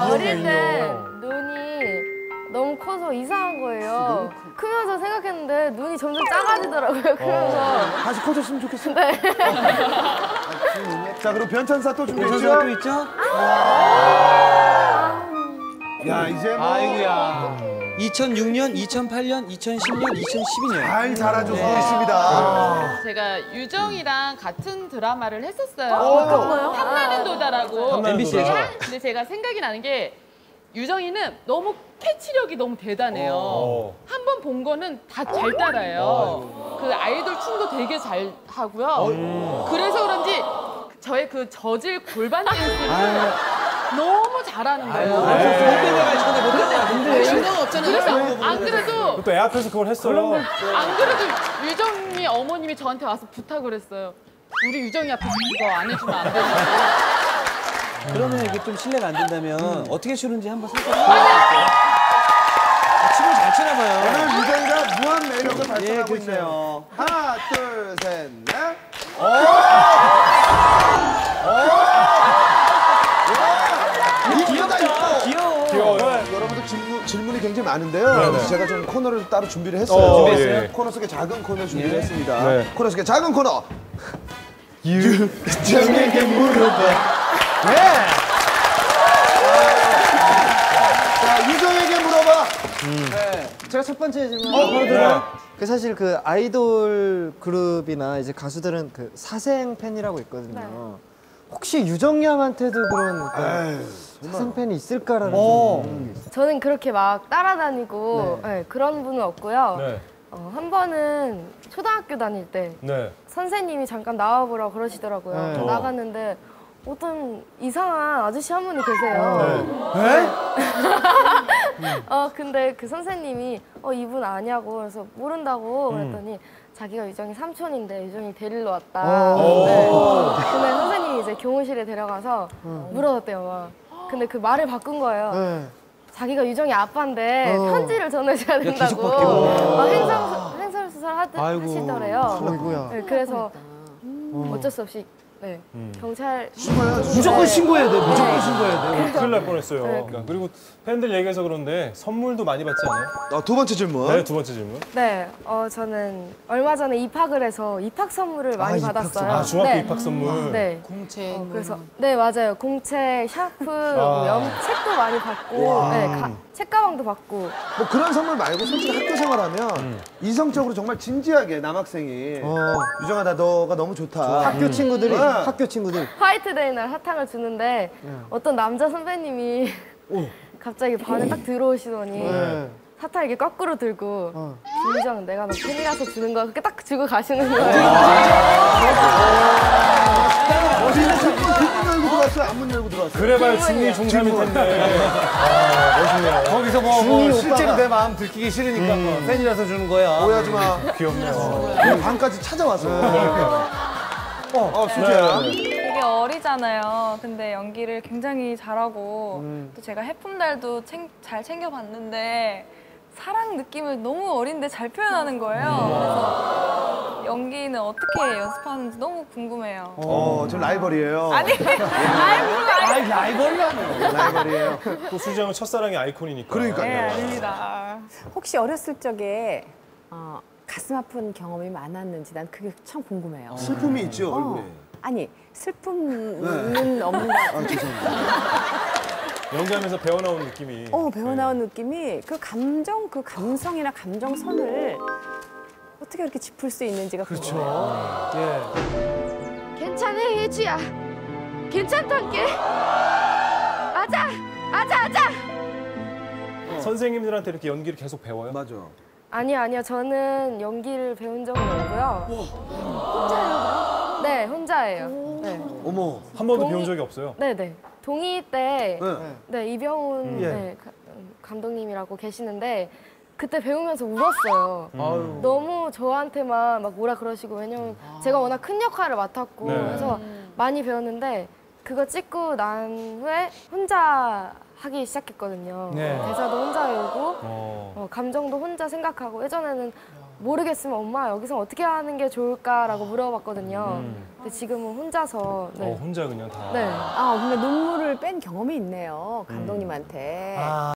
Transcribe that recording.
어릴 때 눈이 너무 커서 이상한 거예요. 크면서 생각했는데 눈이 점점 작아지더라고요. 크면서. 다시 커졌으면 좋겠어. 네. 자, 그리고 변천사 또 준비했죠? 변천사 또 있죠? 야, 이제 뭐. 아이고야. 2006년, 2008년, 2010년, 2012년. 잘 자라줘서 있습니다. 제가 유정이랑 같은 드라마를 했었어요. 어떤 거요? 탐나는 도다라고. MBC에서. 근데 제가 생각이 나는 게 유정이는 너무 캐치력이 너무 대단해요. 한 번 본 거는 다 잘 따라해요. 그 아이돌 춤도 되게 잘 하고요. 그래서 그런지 저의 그 저질 골반 댄스를 너무 잘하는 거예요. 증거가 없잖아요. 그래서 안 그래도 또 애 앞에서 그걸 했어요. 안 그래도 유정이 어머님이 저한테 와서 부탁을 했어요. 우리 유정이 앞에서 이거 안 해주면 안 되냐고. 그러면 이게 좀 신뢰가 안 된다면 어떻게 추는지 한번 살짝 보여주세요. 춤을 잘 추나 봐요. 오늘 유정이가 무한 매력을 발산하고 예, 있네요. 있네요. 하나, 둘, 셋, 넷. 이쁘다, 이뻐. 귀여워. 여러분들 질문이 굉장히 많은데요. 그래서 제가 좀 코너를 따로 준비를 했어요. 준비했어요? 코너 속의 작은 코너 준비를 예. 했습니다. 네. 코너 속의 작은 코너. 유정에게 물어봐. 네. 자, 유정에게 물어봐. 네, 제가 첫 번째 질문. 그 사실 그 아이돌 그룹이나 이제 가수들은 그 사생 팬이라고 있거든요. 네. 혹시 유정 양한테도 그런 그 사생 팬이 있을까라는 좀 저는 그렇게 막 따라다니고 네, 그런 분은 없고요. 네. 한 번은 초등학교 다닐 때 네. 선생님이 잠깐 나와보라고 그러시더라고요. 네. 나갔는데 어떤 이상한 아저씨 한 분이 계세요. 근데 그 선생님이 이분 아냐고 그래서 모른다고 그랬더니 자기가 유정이 삼촌인데 유정이 데리러 왔다. 네. 근데 선생님이 이제 교무실에 데려가서 물어봤대요. 막. 근데 그 말을 바꾼 거예요. 네. 자기가 유정이 아빠인데 편지를 전해줘야 된다고 막 횡설수설 하시더래요. 아이고야. 네, 그래서 어쩔 수 없이 네, 경찰 무조건 신고해야 돼. 무조건 신고해야 돼. 큰일 날 뻔했어요. 그리고 팬들 얘기해서 그런데 선물도 많이 받지 않아요? 두 번째 질문. 네, 두 번째 질문. 네, 저는 얼마 전에 입학을 해서 입학 선물을 많이 입학 받았어요. 아, 중학교 네. 입학 선물. 네. 공채. 그래서 네 맞아요. 공책, 샤프, 책도 많이 받고, 네, 책가방도 받고. 뭐 그런 선물 말고 솔직히 학교 생활하면 이성적으로 정말 진지하게 남학생이 유정아 나 너가 너무 좋다. 학교 친구들이 학교 친구들. 화이트데이 날 사탕을 주는데 어떤 남자 선배님이 갑자기 반에 딱 들어오시더니 사탕 이렇게 거꾸로 들고 김유정 내가 너 팬이라서 주는 거야. 그렇게 딱 주고 가시는 거예요. 어디는 뒷문 열고 들어왔어요? 앞문 열고 들어왔어요? 그래봐야 중이 중3일 텐데. 멋있네요. 거기서 뭐 실제로 내 마음 들키기 싫으니까 뭐 팬이라서 주는 거야. 오해하지 마. 귀엽네요. 방까지 찾아와서. 수지야. 되게 어리잖아요. 근데 연기를 굉장히 잘하고 또 제가 해품달도 잘 챙겨봤는데 사랑 느낌을 너무 어린데 잘 표현하는 거예요. 그래서 연기는 어떻게 연습하는지 너무 궁금해요. 저 라이벌이에요. 아니, 라이벌이라뇨. 라이벌이에요. 또 수지 양은 첫사랑의 아이콘이니까. 그러니까요. 네, 아닙니다. 혹시 어렸을 적에 가슴 아픈 경험이 많았는지 난 그게 참 궁금해요. 슬픔이 있죠, 얼굴에. 아니, 슬픔은 없는가. 죄송합니다. 연기하면서 배워나온 느낌이. 배워나온 느낌이 그 감정, 그 감성이나 감정선을 어떻게 그렇게 짚을 수 있는지가 궁금해요. 예. 괜찮아 예주야. 괜찮단게. 아자. 선생님들한테 이렇게 연기를 계속 배워요? 맞아. 아니요. 저는 연기를 배운 적은 없고요. 혼자예요? 네, 혼자예요. 네. 어머. 한 번도 배운 적이 없어요? 네네. 동희 때 네. 이병훈 감독님이라고 계시는데 그때 배우면서 울었어요. 너무 저한테만 막 뭐라 그러시고 왜냐면 제가 워낙 큰 역할을 맡았고 그래서 많이 배웠는데 그거 찍고 난 후에 혼자 하기 시작했거든요. 네. 대사도 혼자 외우고 감정도 혼자 생각하고 예전에는 모르겠으면 엄마 여기서 어떻게 하는 게 좋을까라고 물어봤거든요. 근데 지금은 혼자서 네. 혼자 그냥 다. 네. 아, 근데 눈물을 뺀 경험이 있네요. 감독님한테.